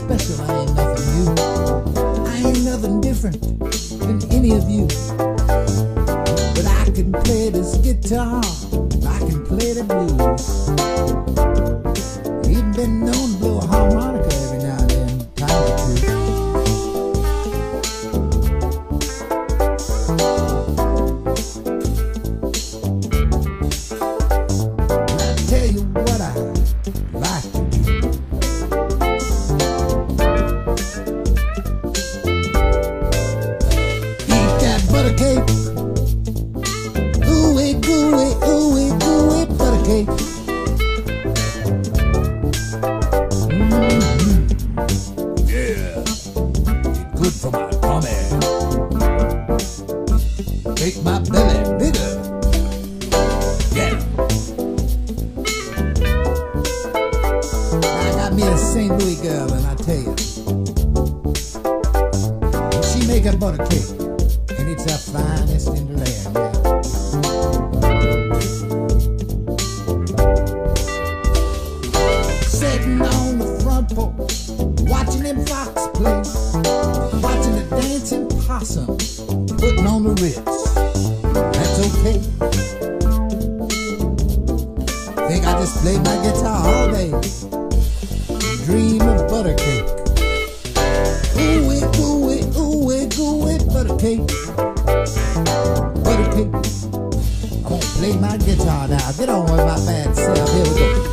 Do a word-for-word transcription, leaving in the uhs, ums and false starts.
special, I ain't nothing new. I ain't nothing different than any of you. But I can play this guitar, I can play the blues. Even been known to blow a harmonica every now and then, time or two. I'll tell you what I like to do. Eat that butter cake. Ooh-wee, gooey, ooh-wee, gooey, butter cake. Mm-hmm. Yeah, it's good for my tummy. Make my belly bigger. Yeah. I got me a Saint Louis girl, and I tell you, she make a butter cake, and it's the finest in the land. Yeah. Sitting on the front porch, watching them fox play, watching the dancing possum, putting on the Ritz. That's okay. Think I just play my guitar all day, dream of butter cake. Ooh-wee, ooh-wee, ooh-wee, ooh-wee, butter cake. Butter cake. I'm gonna play my guitar now. Get on with my bad self. Here we go.